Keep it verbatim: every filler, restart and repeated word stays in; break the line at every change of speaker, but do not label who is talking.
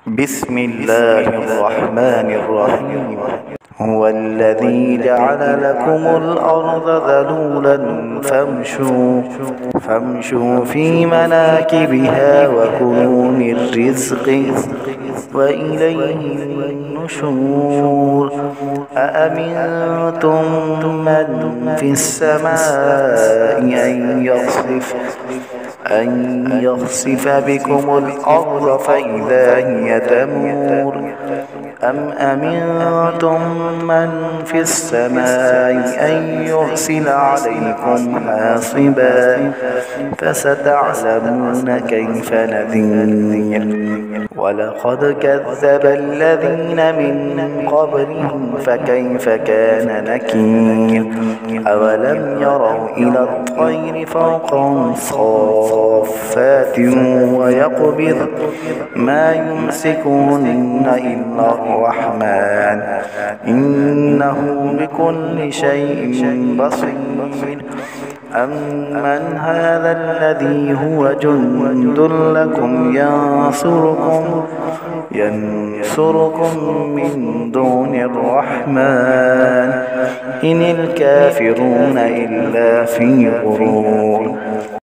بسم الله الرحمن الرحيم. هو الذي جعل لكم الأرض ذلولا فامشوا فامشوا في مناكبها وكلوا من رزقه وإليه النشور. أأمنتم من في السماء أن يخسف أن يخسف بكم الأرض فإذا هي تمور أم أمنتم من في السماء أن يرسل عليكم حاصبا فستعلمون كيف نذير. ولقد كذب الذين من قبلهم فكيف كان نكير. أولم يروا إلى الطير فوقهم صافات ويقبض ما يمسكهن إلا الرحمن إنه بكل شيء بصير. أمن هذا الذي هو جند لكم ينصركم ينصركم من دون الرحمن إن الكافرون إلا في غرور.